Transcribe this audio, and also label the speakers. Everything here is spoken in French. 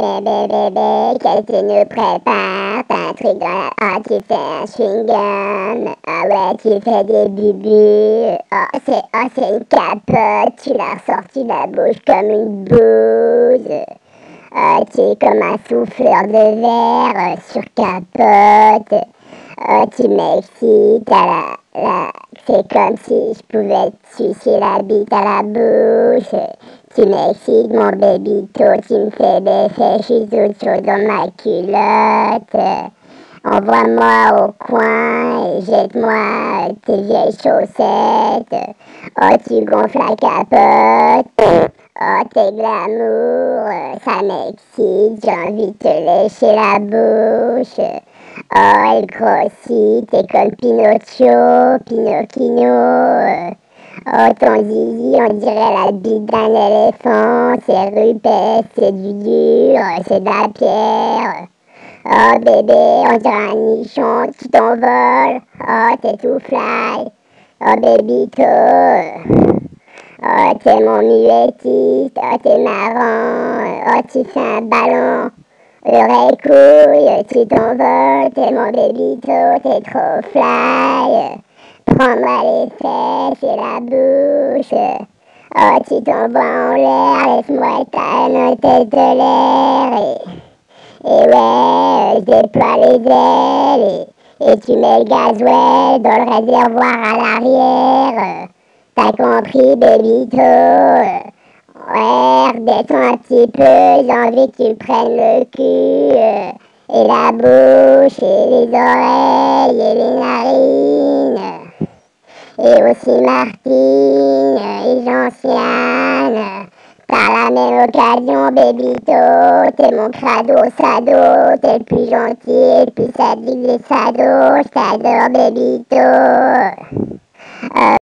Speaker 1: bébé, qu'est-ce que tu nous prépares? T'as un truc dans la... Ah, tu fais un chewing-gum. Ah ouais, tu fais des bubus. C'est une capote. Tu l'as ressorti de la bouche comme une bouse. Tu es comme un souffleur de verre sur capote. Tu m'excites c'est comme si je pouvais te sucer la bite à la bouche. Tu m'excites, mon bébito, tu me fais l'effet, je suis toute chose dans ma culotte. Envoie-moi au coin et jette-moi tes vieilles chaussettes. Oh, tu gonfles la capote. Oh, t'es glamour, ça m'excite, j'ai envie de te lécher la bouche. Oh, elle grossit, t'es comme Pinocchio. Oh, ton zizi, on dirait la bite d'un éléphant. C'est rupestre, c'est du dur, c'est de la pierre. Oh, bébé, on dirait un nichon, tu t'envoles. Oh, t'es tout fly. Oh, bébito. Oh, t'es mon muettiste. Oh, t'es marrant. Oh, tu fais un ballon. Oreille couille, tu t'envoles, t'es mon bébito, t'es trop fly. Prends-moi les fesses et la bouche. Oh, tu t'envoies en l'air, laisse-moi ta note de l'air. Et ouais, je déploie les ailes. Et tu mets le gasoil dans le réservoir à l'arrière. T'as compris, bébito? Ouais, redescends un petit peu, j'ai envie que tu me prennes le cul, et la bouche, et les oreilles, et les narines, et aussi Martine, et Gentiane. Par la même occasion, bébito, t'es mon crado sado, t'es le plus gentil, le plus sadique des sados, je t'adore, bébito.